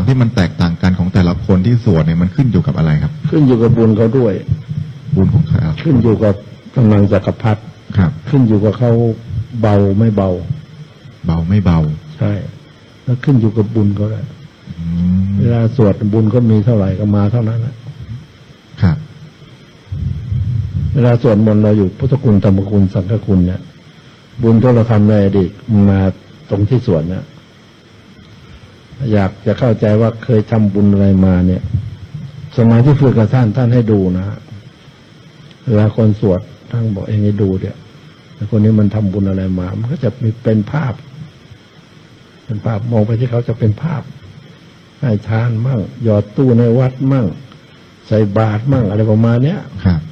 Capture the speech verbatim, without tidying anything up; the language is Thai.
ที่มันแตกต่างกันของแต่ละคนที่สวดเนี่ยมันขึ้นอยู่กับอะไรครับขึ้นอยู่กับบุญเขาด้วยบุญของใครขึ้นอยู่กับกำลังจักรพรรดิครับขึ้นอยู่กับเขาเบาไม่เบาเบาไม่เบาใช่แล้วขึ้นอยู่กับบุญเขาเลยเวลาสวดบุญก็มีเท่าไหร่ก็มาเท่านั้นนะครับเวลาสวดมนต์เราอยู่พุทธคุณธรรมคุณสังฆคุณเนี่ยบุญที่เราทำในอดีตมาตรงที่สวดเนี่ยอยากจะเข้าใจว่าเคยทำบุญอะไรมาเนี่ยสมัยที่ฝึกกับท่านท่านให้ดูนะเวลาคนสวดท่านบอกเองให้ดูเนี่ยคนนี้มันทำบุญอะไรมามันก็จะมีเป็นภาพเป็นภาพมองไปที่เขาจะเป็นภาพให้ทานมั่งหยอดตู้ในวัดมั่งใส่บาตรมั่งอะไรประมาณเนี้ยครับ